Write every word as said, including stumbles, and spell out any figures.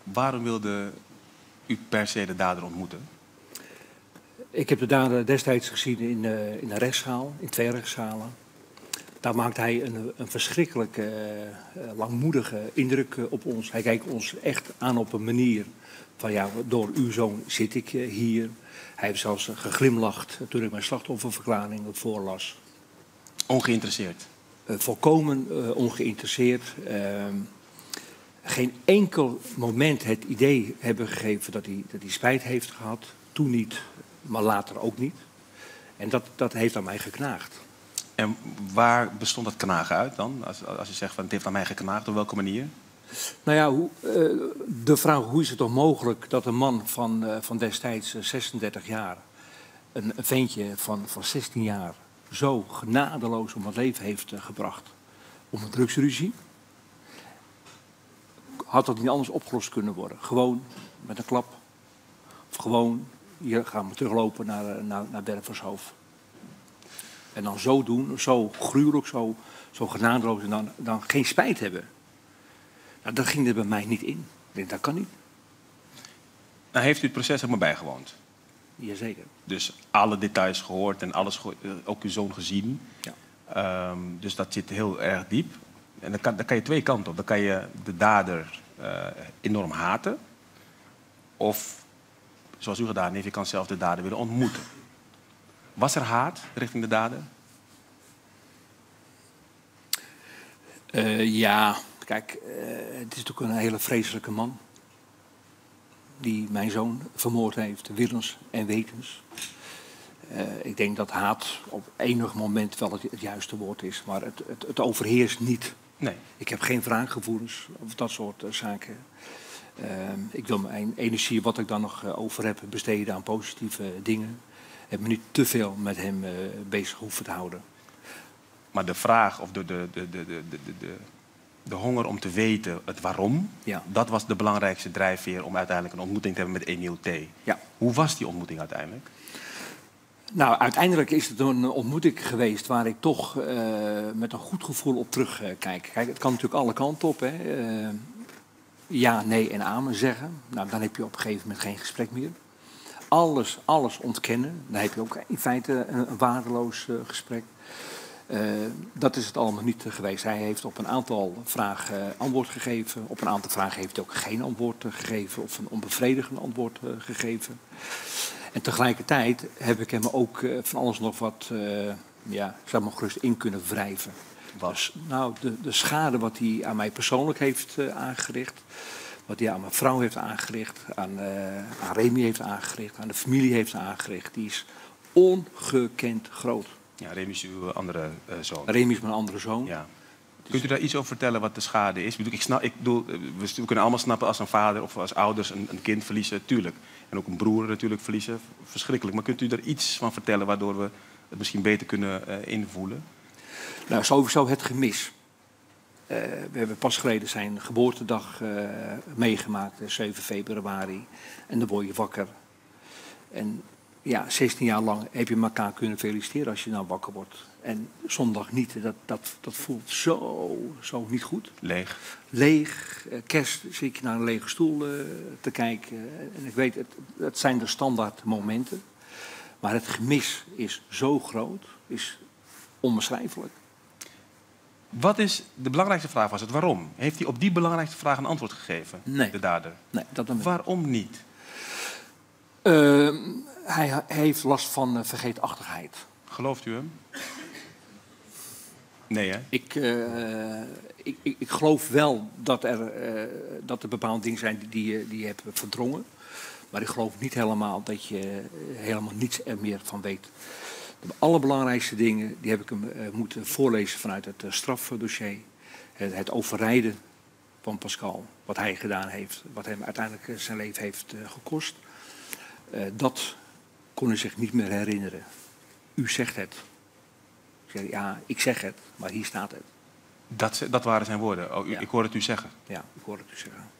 Waarom wilde u per se de dader ontmoeten? Ik heb de dader destijds gezien in, uh, in een rechtszaal, in twee rechtszalen. Daar maakte hij een, een verschrikkelijk uh, langmoedige indruk uh, op ons. Hij keek ons echt aan op een manier van ja, door uw zoon zit ik uh, hier. Hij heeft zelfs uh, geglimlacht toen ik mijn slachtofferverklaring voorlas. Ongeïnteresseerd? Uh, volkomen uh, ongeïnteresseerd. Uh, geen enkel moment het idee hebben gegeven dat hij, dat hij spijt heeft gehad. Toen niet, maar later ook niet. En dat, dat heeft aan mij geknaagd. En waar bestond dat knagen uit dan? Als, als je zegt van het heeft aan mij geknaagd, op welke manier? Nou ja, hoe, uh, de vraag hoe is het toch mogelijk dat een man van, uh, van destijds uh, zesendertig jaar... een, een ventje van, van zestien jaar zo genadeloos om het leven heeft uh, gebracht. Om een drugsruzie. Had dat niet anders opgelost kunnen worden? Gewoon met een klap. Of gewoon, hier gaan we teruglopen naar, naar, naar Bervershoofd. En dan zo doen, zo gruwelijk, zo, zo genadeloos en dan, dan geen spijt hebben. Nou, dat ging er bij mij niet in. Ik denk, dat kan niet. Nou, heeft u het proces helemaal bijgewoond? Jazeker. Dus alle details gehoord en alles, ook uw zoon gezien. Ja. Um, dus dat zit heel erg diep. En dan kan, dan kan je twee kanten op. Dan kan je de dader uh, enorm haten. Of, zoals u gedaan heeft, je kan zelf de dader willen ontmoeten. Was er haat richting de dader? Uh, ja, kijk, uh, het is natuurlijk een hele vreselijke man. Die mijn zoon vermoord heeft, willens en wetens. Uh, ik denk dat haat op enig moment wel het, het juiste woord is. Maar het, het, het overheerst niet. Nee. Ik heb geen wraakgevoelens of dat soort uh, zaken. Uh, ik wil mijn energie, wat ik dan nog uh, over heb, besteden aan positieve dingen. Ik heb me niet te veel met hem uh, bezig hoeven te houden. Maar de vraag, of de, de, de, de, de, de, de, de honger om te weten het waarom... Ja. Dat was de belangrijkste drijfveer om uiteindelijk een ontmoeting te hebben met Emiel T. Ja. Hoe was die ontmoeting uiteindelijk? Nou, uiteindelijk is het een ontmoeting geweest waar ik toch uh, met een goed gevoel op terugkijk. Kijk, het kan natuurlijk alle kanten op. Hè. Uh, ja, nee en amen zeggen. Nou, dan heb je op een gegeven moment geen gesprek meer. Alles, alles ontkennen. Dan heb je ook in feite een, een waardeloos uh, gesprek. Uh, dat is het allemaal niet uh, geweest. Hij heeft op een aantal vragen uh, antwoord gegeven. Op een aantal vragen heeft hij ook geen antwoord uh, gegeven. Of een onbevredigend antwoord uh, gegeven. En tegelijkertijd heb ik hem ook uh, van alles nog wat, uh, ja, zeg maar gerust in kunnen wrijven. Dus, nou, de, de schade wat hij aan mij persoonlijk heeft uh, aangericht, wat hij aan mijn vrouw heeft aangericht, aan, uh, aan Remy heeft aangericht, aan de familie heeft aangericht, die is ongekend groot. Ja, Remy is uw andere uh, zoon. Remy is mijn andere zoon. Ja. Kunt u daar iets over vertellen wat de schade is? Ik snap, ik bedoel, we kunnen allemaal snappen als een vader of als ouders een, een kind verliezen, tuurlijk. En ook een broer natuurlijk verliezen, verschrikkelijk. Maar kunt u er iets van vertellen waardoor we het misschien beter kunnen uh, invoelen? Nou, sowieso het gemis. Uh, we hebben pas geleden zijn geboortedag uh, meegemaakt, zeven februari. En dan word je wakker. En ja, zestien jaar lang heb je elkaar kunnen feliciteren als je nou wakker wordt. En zondag niet, dat, dat, dat voelt zo, zo niet goed. Leeg. Leeg. Uh, kerst zit je naar een lege stoel uh, te kijken. En ik weet, het, het zijn de standaard momenten. Maar het gemis is zo groot, is onbeschrijfelijk. Wat is de belangrijkste vraag? Was het waarom? Heeft hij op die belangrijkste vraag een antwoord gegeven? Nee. De dader? Nee, dat dan waarom niet? Uh, hij, hij heeft last van uh, vergeetachtigheid. Gelooft u hem? Nee, hè? Ik, uh, ik, ik, ik geloof wel dat er, uh, dat er bepaalde dingen zijn die, die, je, die je hebt verdrongen. Maar ik geloof niet helemaal dat je helemaal niets er meer van weet. De allerbelangrijkste dingen die heb ik hem uh, moeten voorlezen vanuit het uh, strafdossier. Het, het overrijden van Pascal, wat hij gedaan heeft, wat hem uiteindelijk uh, zijn leven heeft uh, gekost. Uh, dat kon hij zich niet meer herinneren. U zegt het. Ik zeg, ja, ik zeg het, maar hier staat het. Dat, dat waren zijn woorden. Oh, u, Ja. Ik hoor het u zeggen. Ja, ik hoor het u zeggen.